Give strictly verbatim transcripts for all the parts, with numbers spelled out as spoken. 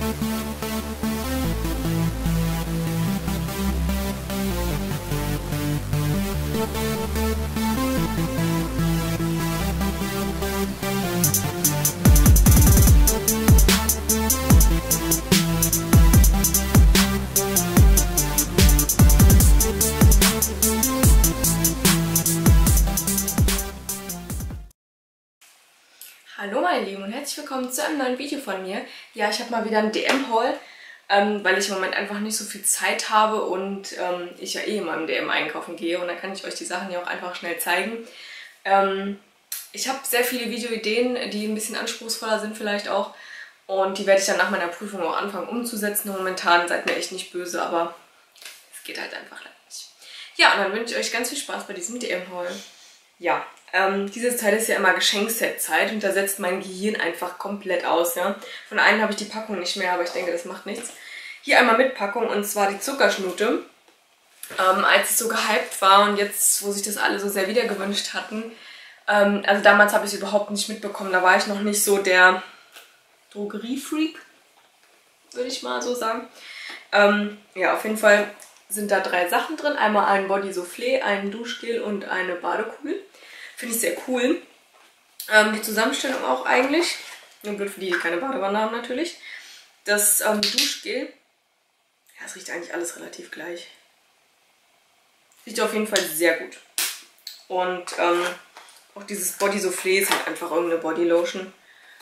Hallo meine Lieben und herzlich willkommen zu einem neuen Video von mir. Ja, ich habe mal wieder ein D M-Haul, ähm, weil ich im Moment einfach nicht so viel Zeit habe und ähm, ich ja eh immer im D M einkaufen gehe und dann kann ich euch die Sachen ja auch einfach schnell zeigen. Ähm, ich habe sehr viele Videoideen, die ein bisschen anspruchsvoller sind vielleicht auch und die werde ich dann nach meiner Prüfung auch anfangen umzusetzen. Momentan seid mir echt nicht böse, aber es geht halt einfach leider nicht. Ja, und dann wünsche ich euch ganz viel Spaß bei diesem D M-Haul. Ja. Ähm, diese Zeit ist ja immer Geschenkset-Zeit und da setzt mein Gehirn einfach komplett aus. Ja? Von einem habe ich die Packung nicht mehr, aber ich denke, das macht nichts. Hier einmal mit Packung und zwar die Zuckerschnute. Ähm, als es so gehypt war und jetzt, wo sich das alle so sehr wiedergewünscht hatten. Ähm, also damals habe ich es überhaupt nicht mitbekommen. Da war ich noch nicht so der Drogeriefreak, würde ich mal so sagen. Ähm, ja, auf jeden Fall sind da drei Sachen drin. Einmal ein Body Soufflé, ein Duschgel und eine Badekugel. Finde ich sehr cool. Ähm, die Zusammenstellung auch eigentlich. Nur blöd für die, die keine Badewanne haben natürlich. Das ähm, Duschgel. Ja, es riecht eigentlich alles relativ gleich. Riecht auf jeden Fall sehr gut. Und ähm, auch dieses Body Soufflé ist halt einfach irgendeine Bodylotion.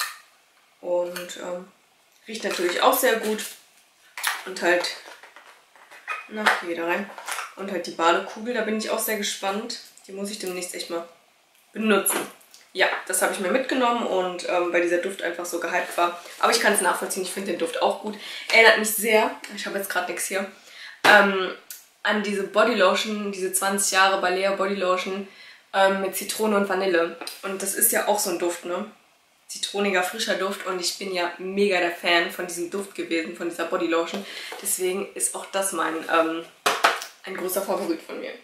Und ähm, riecht natürlich auch sehr gut. Und halt, na, hier wieder rein. Und halt die Badekugel, da bin ich auch sehr gespannt. Die muss ich demnächst echt mal benutzen. Ja, das habe ich mir mitgenommen und ähm, weil dieser Duft einfach so gehypt war. Aber ich kann es nachvollziehen, ich finde den Duft auch gut. Erinnert mich sehr, ich habe jetzt gerade nichts hier, ähm, an diese Bodylotion, diese zwanzig Jahre Balea Bodylotion ähm, mit Zitrone und Vanille. Und das ist ja auch so ein Duft, ne? Zitroniger, frischer Duft und ich bin ja mega der Fan von diesem Duft gewesen, von dieser Bodylotion. Deswegen ist auch das mein, ähm, ein großer Favorit von mir.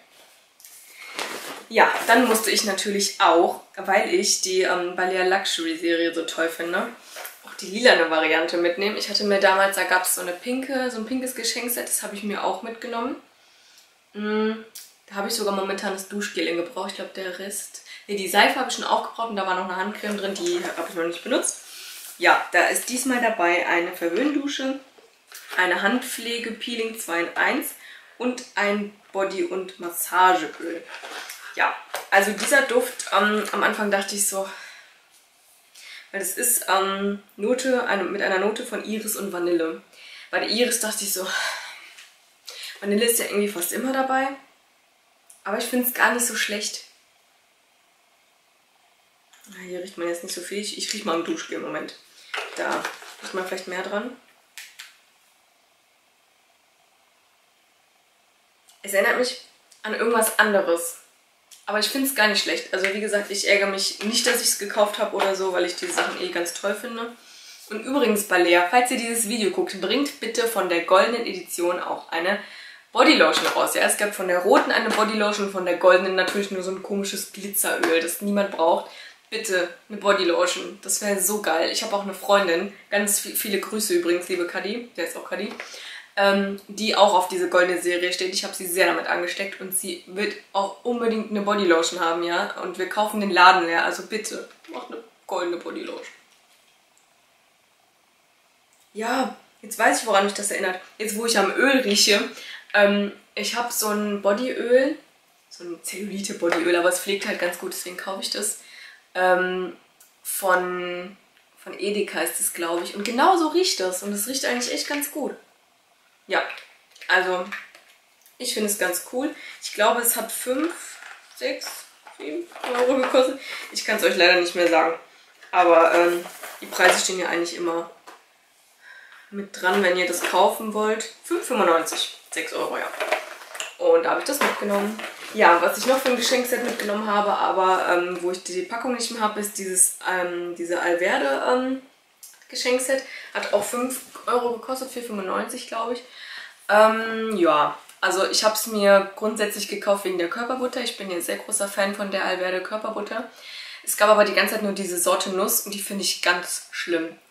Ja, dann musste ich natürlich auch, weil ich die ähm, Balea Luxury Serie so toll finde, auch die lilane Variante mitnehmen. Ich hatte mir damals, da gab es so eine pinke, so ein pinkes Geschenkset, das habe ich mir auch mitgenommen. Mm, da habe ich sogar momentan das Duschgel in Gebrauch. Ich glaube, der Rest, ne, die Seife habe ich schon aufgebraucht und da war noch eine Handcreme drin, die habe ich noch nicht benutzt. Ja, da ist diesmal dabei eine Verwöhndusche, eine Handpflege-Peeling zwei in eins und ein Body- und Massageöl. Ja, also dieser Duft, ähm, am Anfang dachte ich so, weil das ist ähm, Note, eine, mit einer Note von Iris und Vanille. Bei der Iris dachte ich so, Vanille ist ja irgendwie fast immer dabei, aber ich finde es gar nicht so schlecht. Hier riecht man jetzt nicht so viel, ich, ich rieche mal im Duschgel im Moment. Da riecht man vielleicht mehr dran. Es erinnert mich an irgendwas anderes. Aber ich finde es gar nicht schlecht. Also wie gesagt, ich ärgere mich nicht, dass ich es gekauft habe oder so, weil ich diese Sachen eh ganz toll finde. Und übrigens, Balea, falls ihr dieses Video guckt, bringt bitte von der goldenen Edition auch eine Bodylotion raus. Ja, es gab von der roten eine Bodylotion, von der goldenen natürlich nur so ein komisches Glitzeröl, das niemand braucht. Bitte eine Bodylotion, das wäre so geil. Ich habe auch eine Freundin, ganz viele Grüße übrigens, liebe Kadi, der ist auch Kadi. Ähm, die auch auf diese goldene Serie steht. Ich habe sie sehr damit angesteckt und sie wird auch unbedingt eine Bodylotion haben, ja. Und wir kaufen den Laden leer, also bitte, macht eine goldene Bodylotion. Ja, jetzt weiß ich, woran mich das erinnert. Jetzt, wo ich am Öl rieche, ähm, ich habe so ein Bodyöl, so ein Zellulite-Bodyöl, aber es pflegt halt ganz gut, deswegen kaufe ich das. Ähm, von, von Edeka ist es, glaube ich. Und genau so riecht das und es riecht eigentlich echt ganz gut. Ja, also ich finde es ganz cool. Ich glaube, es hat fünf, sechs, sieben Euro gekostet. Ich kann es euch leider nicht mehr sagen. Aber ähm, die Preise stehen ja eigentlich immer mit dran, wenn ihr das kaufen wollt. fünf fünfundneunzig, sechs Euro, ja. Und da habe ich das mitgenommen. Ja, was ich noch für ein Geschenkset mitgenommen habe, aber ähm, wo ich die Packung nicht mehr habe, ist dieses ähm, diese Alverde ähm, Geschenkset. Hat auch fünf Euro gekostet, vier fünfundneunzig glaube ich. Ähm, ja, also ich habe es mir grundsätzlich gekauft wegen der Körperbutter. Ich bin ja ein sehr großer Fan von der Alverde Körperbutter. Es gab aber die ganze Zeit nur diese Sorte Nuss und die finde ich ganz schlimm.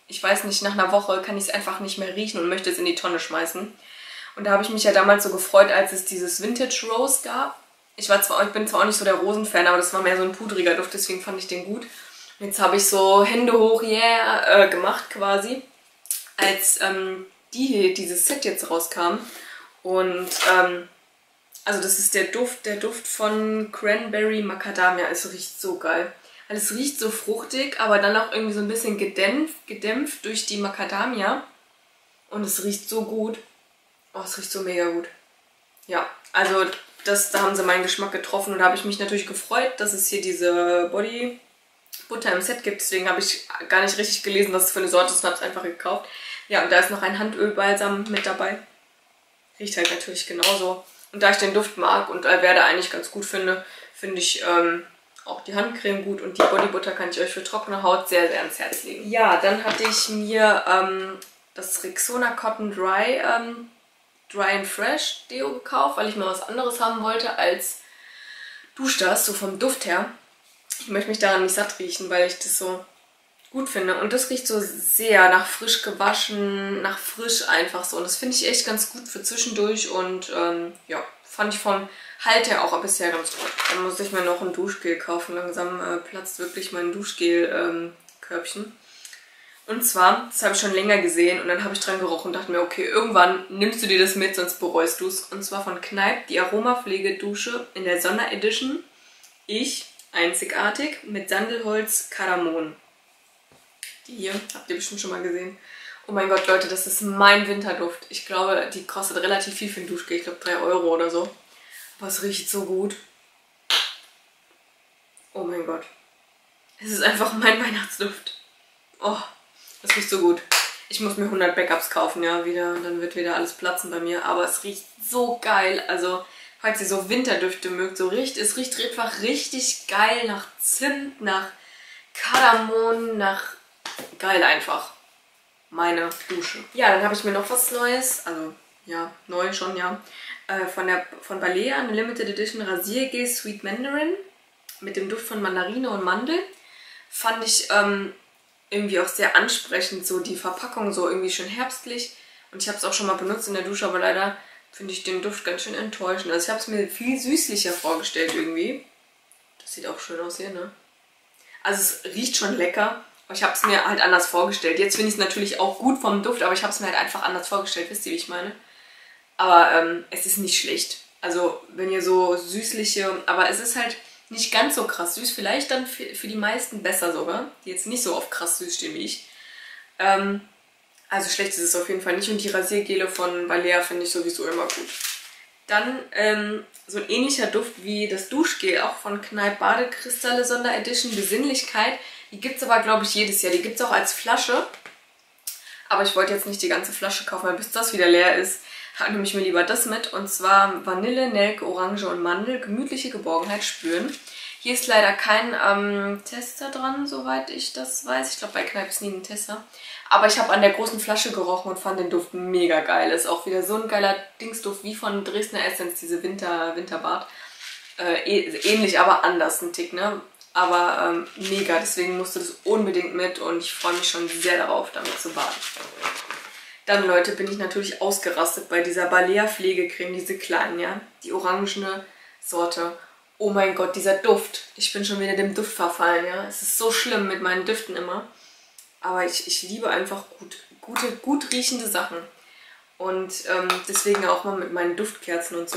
ich weiß nicht, nach einer Woche kann ich es einfach nicht mehr riechen und möchte es in die Tonne schmeißen. Und da habe ich mich ja damals so gefreut, als es dieses Vintage Rose gab. Ich, war zwar, ich bin zwar auch nicht so der Rosen-Fan, aber das war mehr so ein pudriger Duft, deswegen fand ich den gut. Und jetzt habe ich so Hände hoch, yeah, äh, gemacht quasi, als ähm, die, dieses Set jetzt rauskam. Und ähm, also das ist der Duft, der Duft von Cranberry Macadamia. Es riecht so geil. Weil es riecht so fruchtig, aber dann auch irgendwie so ein bisschen gedämpft, gedämpft durch die Macadamia. Und es riecht so gut. Oh, es riecht so mega gut. Ja, also das, da haben sie meinen Geschmack getroffen. Und da habe ich mich natürlich gefreut, dass es hier diese Body Butter im Set gibt. Deswegen habe ich gar nicht richtig gelesen, was es für eine Sorte ist und habe es einfach gekauft. Ja, und da ist noch ein Handölbalsam mit dabei. Riecht halt natürlich genauso. Und da ich den Duft mag und Alverde eigentlich ganz gut finde, finde ich ähm, auch die Handcreme gut. Und die Bodybutter kann ich euch für trockene Haut sehr, sehr ans Herz legen. Ja, dann hatte ich mir ähm, das Rexona Cotton Dry ähm, Dry and Fresh Deo gekauft, weil ich mal was anderes haben wollte als Duschdas, so vom Duft her. Ich möchte mich daran nicht satt riechen, weil ich das so gut finde. Und das riecht so sehr nach frisch gewaschen, nach frisch einfach so. Und das finde ich echt ganz gut für zwischendurch. Und ähm, ja, fand ich vom Halt her auch bisher ganz gut. Dann muss ich mir noch ein Duschgel kaufen. Langsam äh, platzt wirklich mein Duschgel-Körbchen. Ähm, und zwar, das habe ich schon länger gesehen. Und dann habe ich dran gerochen und dachte mir, okay, irgendwann nimmst du dir das mit, sonst bereust du es. Und zwar von Kneipp, die Aromapflegedusche in der Sonderedition. Ich, einzigartig, mit Sandelholz Kardamom. Die hier, habt ihr bestimmt schon mal gesehen. Oh mein Gott, Leute, das ist mein Winterduft. Ich glaube, die kostet relativ viel für ein Duschgel. Ich glaube drei Euro oder so. Aber es riecht so gut. Oh mein Gott. Es ist einfach mein Weihnachtsduft. Oh, das riecht so gut. Ich muss mir hundert Backups kaufen, ja, wieder. Dann wird wieder alles platzen bei mir. Aber es riecht so geil. Also, falls ihr so Winterdüfte mögt, so riecht, es riecht einfach richtig geil nach Zimt, nach Kardamom, nach... Geil einfach. Meine Dusche. Ja, dann habe ich mir noch was Neues, also ja, neu schon, ja, äh, von, der, von Balea, eine Limited Edition Rasiergel Sweet Mandarin mit dem Duft von Mandarine und Mandel. Fand ich ähm, irgendwie auch sehr ansprechend, so die Verpackung so irgendwie schön herbstlich. Und ich habe es auch schon mal benutzt in der Dusche, aber leider finde ich den Duft ganz schön enttäuschend. Also ich habe es mir viel süßlicher vorgestellt irgendwie. Das sieht auch schön aus hier, ne? Also es riecht schon lecker. Ich habe es mir halt anders vorgestellt. Jetzt finde ich es natürlich auch gut vom Duft, aber ich habe es mir halt einfach anders vorgestellt. Wisst ihr, wie ich meine? Aber ähm, es ist nicht schlecht. Also wenn ihr so süßliche... Aber es ist halt nicht ganz so krass süß. Vielleicht dann für, für die meisten besser sogar, die jetzt nicht so auf krass süß stehen wie ich. Ähm, also schlecht ist es auf jeden Fall nicht. Und die Rasiergele von Balea finde ich sowieso immer gut. Dann ähm, so ein ähnlicher Duft wie das Duschgel, auch von Kneipp Badekristalle Sonderedition Besinnlichkeit. Die gibt es aber, glaube ich, jedes Jahr. Die gibt es auch als Flasche. Aber ich wollte jetzt nicht die ganze Flasche kaufen, weil bis das wieder leer ist, nehme ich mir lieber das mit. Und zwar Vanille, Nelke, Orange und Mandel. Gemütliche Geborgenheit spüren. Hier ist leider kein ähm, Tester dran, soweit ich das weiß. Ich glaube, bei Kneipp ist nie ein Tester. Aber ich habe an der großen Flasche gerochen und fand den Duft mega geil. Ist auch wieder so ein geiler Dingsduft wie von Dresdner Essence, diese Winter, Winterbad. Äh, ähnlich, aber anders ein Tick, ne? Aber ähm, mega, deswegen musste das unbedingt mit und ich freue mich schon sehr darauf, damit zu baden. Dann, Leute, bin ich natürlich ausgerastet bei dieser Balea Pflegecreme, diese kleinen, ja, die orangene Sorte. Oh mein Gott, dieser Duft. Ich bin schon wieder dem Duft verfallen, ja. Es ist so schlimm mit meinen Düften immer. Aber ich, ich liebe einfach gut, gute, gut riechende Sachen. Und ähm, deswegen auch mal mit meinen Duftkerzen und so.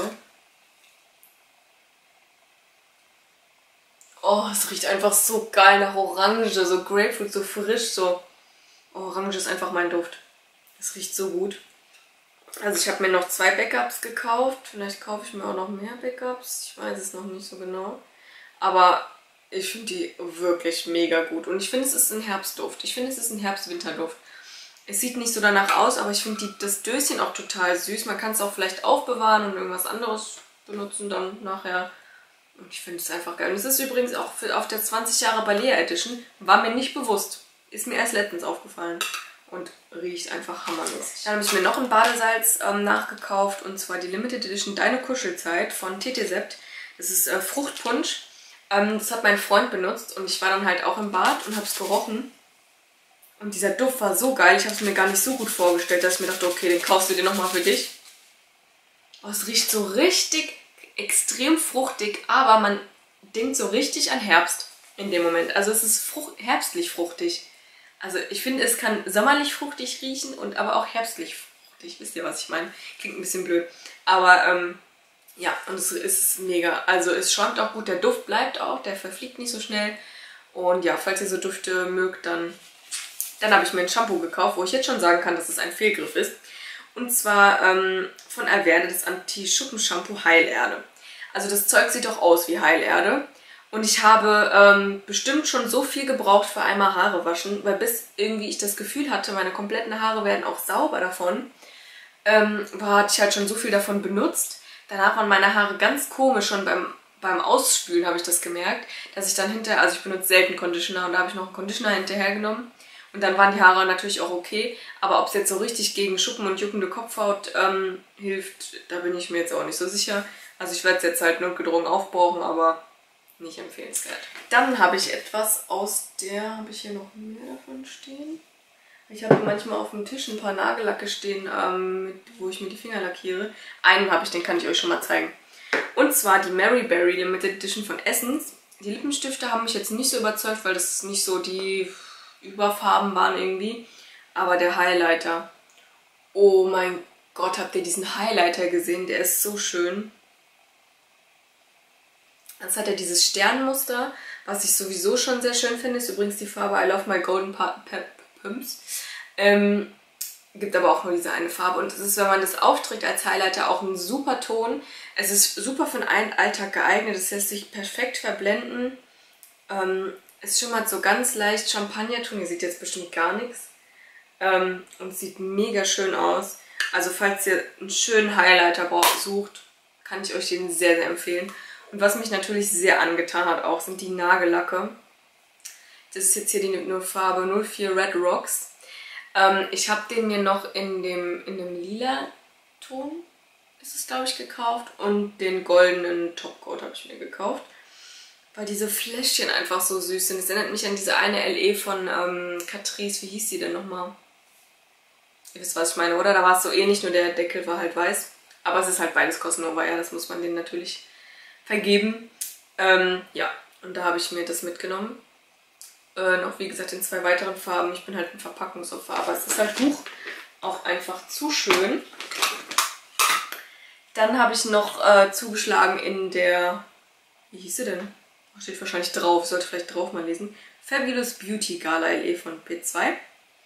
Oh, es riecht einfach so geil nach Orange, so Grapefruit, so frisch, so. Oh, Orange ist einfach mein Duft. Es riecht so gut. Also ich habe mir noch zwei Backups gekauft. Vielleicht kaufe ich mir auch noch mehr Backups. Ich weiß es noch nicht so genau. Aber ich finde die wirklich mega gut. Und ich finde, es ist ein Herbstduft. Ich finde, es ist ein Herbst-Winterduft. Es sieht nicht so danach aus, aber ich finde das Döschen auch total süß. Man kann es auch vielleicht aufbewahren und irgendwas anderes benutzen dann nachher. Und ich finde es einfach geil. Und es ist übrigens auch für, auf der zwanzig Jahre Balea Edition. War mir nicht bewusst. Ist mir erst letztens aufgefallen. Und riecht einfach hammermäßig. Dann habe ich mir noch ein Badesalz ähm, nachgekauft. Und zwar die Limited Edition Deine Kuschelzeit von Tetesept. Das ist äh, Fruchtpunsch. Ähm, das hat mein Freund benutzt. Und ich war dann halt auch im Bad und habe es gerochen. Und dieser Duft war so geil. Ich habe es mir gar nicht so gut vorgestellt, dass ich mir dachte, okay, den kaufst du dir nochmal für dich. Oh, es riecht so richtig extrem fruchtig, aber man denkt so richtig an Herbst in dem Moment. Also es ist frucht, herbstlich fruchtig. Also ich finde, es kann sommerlich fruchtig riechen und aber auch herbstlich fruchtig. Wisst ihr, was ich meine? Klingt ein bisschen blöd. Aber ähm, ja, und es ist mega. Also es schäumt auch gut, der Duft bleibt auch, der verfliegt nicht so schnell. Und ja, falls ihr so Düfte mögt, dann, dann habe ich mir ein Shampoo gekauft, wo ich jetzt schon sagen kann, dass es ein Fehlgriff ist. Und zwar ähm, von Alverde das Anti-Schuppen-Shampoo Heilerde. Also das Zeug sieht doch aus wie Heilerde. Und ich habe ähm, bestimmt schon so viel gebraucht für einmal Haare waschen, weil bis irgendwie ich das Gefühl hatte, meine kompletten Haare werden auch sauber davon, ähm, war, hatte ich halt schon so viel davon benutzt. Danach waren meine Haare ganz komisch, schon beim, beim Ausspülen habe ich das gemerkt, dass ich dann hinterher, also ich benutze selten Conditioner und da habe ich noch einen Conditioner hinterher genommen. Und dann waren die Haare natürlich auch okay, aber ob es jetzt so richtig gegen Schuppen und juckende Kopfhaut ähm, hilft, da bin ich mir jetzt auch nicht so sicher. Also ich werde es jetzt halt notgedrungen aufbrauchen, aber nicht empfehlenswert. Dann habe ich etwas aus der, habe ich hier noch mehr davon stehen? Ich habe manchmal auf dem Tisch ein paar Nagellacke stehen, ähm, mit, wo ich mir die Finger lackiere. Einen habe ich, den kann ich euch schon mal zeigen. Und zwar die Mary Berry Limited Edition von Essence. Die Lippenstifte haben mich jetzt nicht so überzeugt, weil das nicht so die Überfarben waren irgendwie. Aber der Highlighter. Oh mein Gott, habt ihr diesen Highlighter gesehen? Der ist so schön. Jetzt hat er dieses Sternmuster, was ich sowieso schon sehr schön finde. Ist übrigens die Farbe I Love My Golden Pimps. Ähm, gibt aber auch nur diese eine Farbe. Und es ist, wenn man das aufträgt als Highlighter, auch ein super Ton. Es ist super für den Alltag geeignet. Es lässt sich perfekt verblenden. Ähm, es schimmert so ganz leicht Champagnerton. Ihr seht jetzt bestimmt gar nichts. Ähm, und sieht mega schön aus. Also falls ihr einen schönen Highlighter sucht, kann ich euch den sehr, sehr empfehlen. Und was mich natürlich sehr angetan hat auch, sind die Nagellacke. Das ist jetzt hier die nur Farbe null vier Red Rocks. Ähm, ich habe den mir noch in dem, in dem lila Ton, ist es glaube ich, gekauft. Und den goldenen Topcoat habe ich mir gekauft. Weil diese Fläschchen einfach so süß sind. Es erinnert mich an diese eine L E von ähm, Catrice. Wie hieß die denn nochmal? Ihr wisst, was ich meine, oder? Da war es so ähnlich, nur der Deckel war halt weiß. Aber es ist halt beides Cosnova, ja, das muss man denen natürlich vergeben. Ähm, ja, und da habe ich mir das mitgenommen. Äh, noch wie gesagt in zwei weiteren Farben. Ich bin halt ein Verpackungsopfer, aber es ist halt Buch auch einfach zu schön. Dann habe ich noch äh, zugeschlagen in der, wie hieß sie denn? Steht wahrscheinlich drauf, sollte vielleicht drauf mal lesen. Fabulous Beauty Gala L E von P zwei.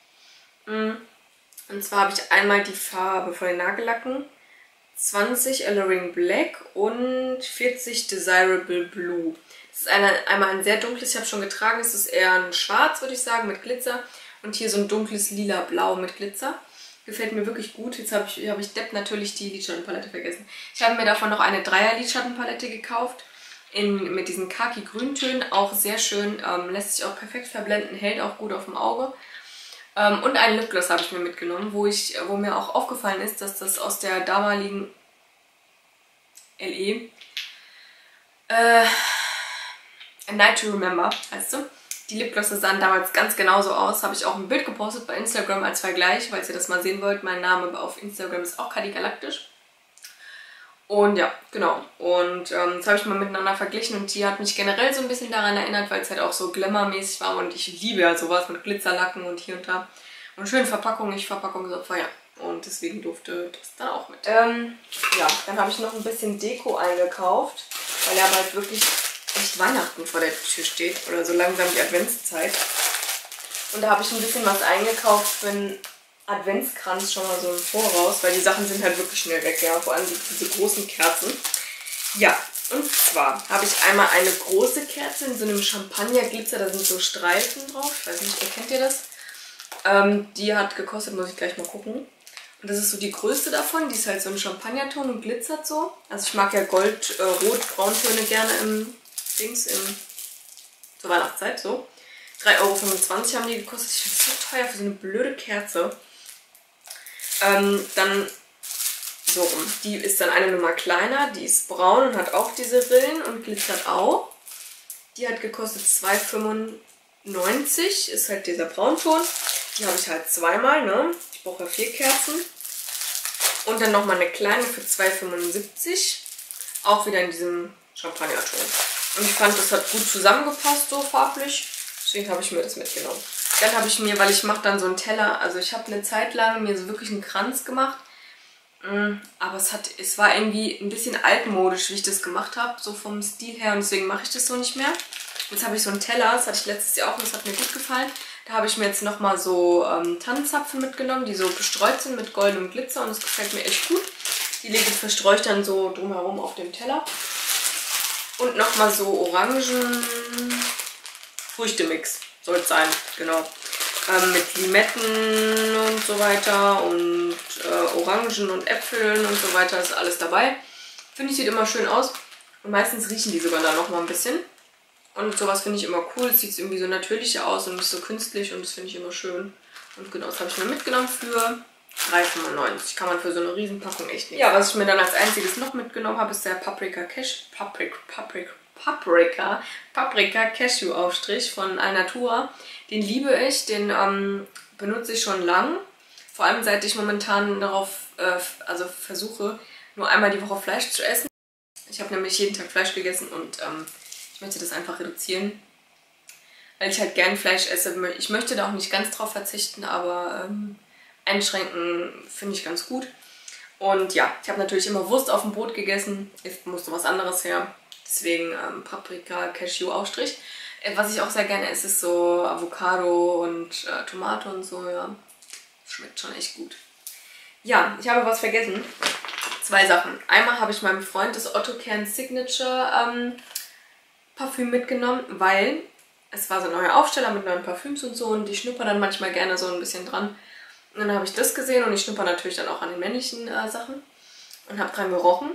Und zwar habe ich einmal die Farbe von den Nagellacken. zwanzig Alluring Black und vierzig Desirable Blue. Das ist eine, einmal ein sehr dunkles, ich habe schon getragen, es ist eher ein Schwarz, würde ich sagen, mit Glitzer. Und hier so ein dunkles Lila-Blau mit Glitzer. Gefällt mir wirklich gut. Jetzt habe ich, hab ich Depp natürlich die Lidschattenpalette vergessen. Ich habe mir davon noch eine Dreier-Lidschattenpalette gekauft. In, mit diesen Khaki-Grüntönen. Auch sehr schön, ähm, lässt sich auch perfekt verblenden, hält auch gut auf dem Auge. Ähm, und einen Lipgloss habe ich mir mitgenommen, wo, ich, wo mir auch aufgefallen ist, dass das aus der damaligen L E äh, A Night to Remember, heißt du? Die Lipglosse sahen damals ganz genauso aus. Habe ich auch ein Bild gepostet bei Instagram als Vergleich, falls ihr das mal sehen wollt. Mein Name auf Instagram ist auch Kadi Galaktisch. Und ja, genau. Und ähm, das habe ich mal miteinander verglichen und die hat mich generell so ein bisschen daran erinnert, weil es halt auch so glamourmäßig war und ich liebe ja sowas mit Glitzerlacken und hier und da. Und schöne Verpackung, ich Verpackungsopfer, ja. Und deswegen durfte das dann auch mit. Ähm, ja, dann habe ich noch ein bisschen Deko eingekauft, weil ja bald wirklich echt Weihnachten vor der Tür steht oder so langsam die Adventszeit. Und da habe ich ein bisschen was eingekauft für einen Adventskranz schon mal so im Voraus, weil die Sachen sind halt wirklich schnell weg, ja, vor allem diese großen Kerzen. Ja, und zwar habe ich einmal eine große Kerze in so einem Champagnerglitzer, da sind so Streifen drauf, ich weiß nicht, erkennt ihr das? Ähm, die hat gekostet, muss ich gleich mal gucken. Und das ist so die größte davon, die ist halt so ein Champagnerton und glitzert so. Also ich mag ja Gold, äh, Rot, Brauntöne gerne im Dings, im, zur Weihnachtszeit, so. drei Euro fünfundzwanzig haben die gekostet, ich finde es so teuer für so eine blöde Kerze. Ähm, dann so rum. Die ist dann eine Nummer kleiner, die ist braun und hat auch diese Rillen und glitzert auch. Die hat gekostet zwei Euro fünfundneunzig, ist halt dieser Braunton. Die habe ich halt zweimal, ne? Ich brauche ja vier Kerzen. Und dann nochmal eine kleine für zwei fünfundsiebzig. Auch wieder in diesem Champagnerton. Und ich fand, das hat gut zusammengepasst, so farblich. Deswegen habe ich mir das mitgenommen. Dann habe ich mir, weil ich mache dann so einen Teller, also ich habe eine Zeit lang mir so wirklich einen Kranz gemacht. Aber es, hat, es war irgendwie ein bisschen altmodisch, wie ich das gemacht habe, so vom Stil her. Und deswegen mache ich das so nicht mehr. Jetzt habe ich so einen Teller, das hatte ich letztes Jahr auch und das hat mir gut gefallen. Da habe ich mir jetzt nochmal so ähm, Tannenzapfen mitgenommen, die so bestreut sind mit goldenem Glitzer. Und das gefällt mir echt gut. Die lege ich verstreut dann so drumherum auf dem Teller. Und nochmal so Orangen-Früchtemix soll es sein, genau. Ähm, mit Limetten und so weiter und äh, Orangen und Äpfeln und so weiter ist alles dabei. Finde ich, sieht immer schön aus. Und meistens riechen die sogar dann nochmal ein bisschen. Und sowas finde ich immer cool. Es sieht irgendwie so natürlicher aus und nicht so künstlich und das finde ich immer schön. Und genau, das habe ich mir mitgenommen für drei fünfundneunzig. Kann man für so eine Riesenpackung echt nicht. Ja, was ich mir dann als einziges noch mitgenommen habe, ist der Paprika Cash... Paprika... Paprika... Paprika... Paprika Cashew Aufstrich von Alnatura. Den liebe ich, den ähm, benutze ich schon lang. Vor allem seit ich momentan darauf, äh, also versuche, nur einmal die Woche Fleisch zu essen. Ich habe nämlich jeden Tag Fleisch gegessen und ähm, ich möchte das einfach reduzieren. Weil ich halt gern Fleisch esse. Ich möchte da auch nicht ganz drauf verzichten, aber ähm, einschränken finde ich ganz gut. Und ja, ich habe natürlich immer Wurst auf dem Brot gegessen. Jetzt musste was anderes her. Deswegen ähm, Paprika Cashew Aufstrich. Was ich auch sehr gerne esse, ist so Avocado und äh, Tomate und so, ja. Schmeckt schon echt gut. Ja, ich habe was vergessen. Zwei Sachen. Einmal habe ich meinem Freund das Otto Kern Signature ähm, Parfüm mitgenommen, weil es war so ein neuer Aufsteller mit neuen Parfüms und so und ich schnupper dann manchmal gerne so ein bisschen dran. Und dann habe ich das gesehen und ich schnupper natürlich dann auch an den männlichen äh, Sachen und habe dran gerochen.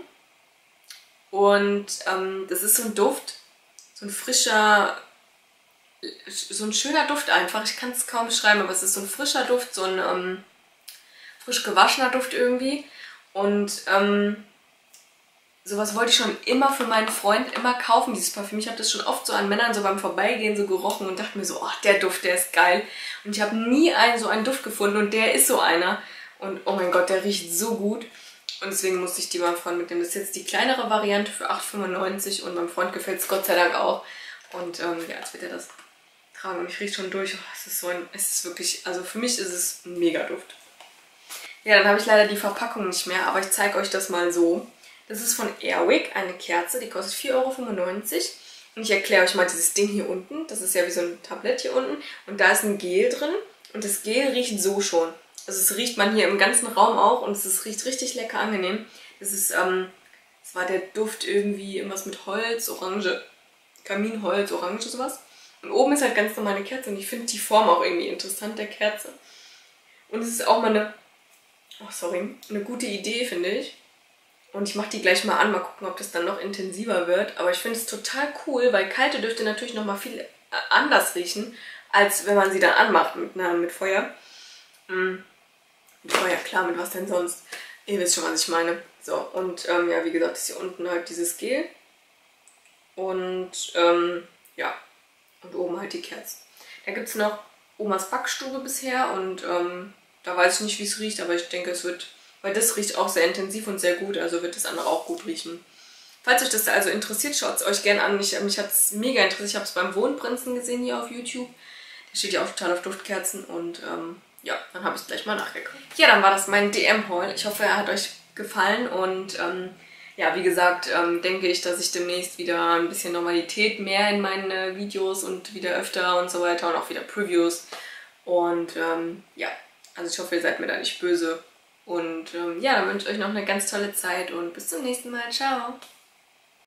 Und ähm, das ist so ein Duft, so ein frischer... so ein schöner Duft einfach. Ich kann es kaum beschreiben, aber es ist so ein frischer Duft, so ein ähm, frisch gewaschener Duft irgendwie. Und ähm, sowas wollte ich schon immer für meinen Freund immer kaufen, dieses Parfüm. Ich habe das schon oft so an Männern so beim Vorbeigehen so gerochen und dachte mir so, oh, der Duft, der ist geil. Und ich habe nie einen, so einen Duft gefunden und der ist so einer. Und oh mein Gott, der riecht so gut. Und deswegen musste ich die meinem Freund mitnehmen. Das ist jetzt die kleinere Variante für acht fünfundneunzig und meinem Freund gefällt es Gott sei Dank auch. Und ähm, ja, jetzt wird er das tragen und ich rieche schon durch. Oh, es ist so ein, es ist wirklich, also für mich ist es ein Mega-Duft. Ja, dann habe ich leider die Verpackung nicht mehr, aber ich zeige euch das mal so. Das ist von Airwick, eine Kerze, die kostet vier Euro fünfundneunzig. Und ich erkläre euch mal dieses Ding hier unten. Das ist ja wie so ein Tablett hier unten. Und da ist ein Gel drin. Und das Gel riecht so schon. Also es riecht man hier im ganzen Raum auch und es ist, riecht richtig lecker angenehm. Das ist, ähm, das war der Duft irgendwie irgendwas mit Holz, Orange, Kaminholz, Orange, sowas. Und oben ist halt ganz normal eine Kerze und ich finde die Form auch irgendwie interessant der Kerze. Und es ist auch mal eine, oh sorry, eine gute Idee, finde ich. Und ich mache die gleich mal an, mal gucken, ob das dann noch intensiver wird. Aber ich finde es total cool, weil kalte Düfte natürlich nochmal viel anders riechen, als wenn man sie dann anmacht mit, na, mit Feuer. Hm. Mit Feuer, klar, mit was denn sonst? Ihr wisst schon, was ich meine. So, und ähm, ja, wie gesagt, ist hier unten halt dieses Gel. Und ähm, ja, und oben halt die Kerze. Da gibt es noch Omas Backstube bisher und ähm, da weiß ich nicht, wie es riecht, aber ich denke, es wird, weil das riecht auch sehr intensiv und sehr gut, also wird das andere auch gut riechen. Falls euch das also interessiert, schaut es euch gerne an. Mich, mich hat es mega interessiert. Ich habe es beim Wohnprinzen gesehen hier auf YouTube. Der steht ja auch total auf Duftkerzen und ähm, ja, dann habe ich es gleich mal nachgeguckt. Ja, dann war das mein D M-Haul. Ich hoffe, er hat euch gefallen und ähm, ja, wie gesagt, ähm, denke ich, dass ich demnächst wieder ein bisschen Normalität mehr in meine Videos und wieder öfter und so weiter und auch wieder Previews. Und ähm, ja, also ich hoffe, ihr seid mir da nicht böse. Und ähm, ja, dann wünsche ich euch noch eine ganz tolle Zeit und bis zum nächsten Mal. Ciao!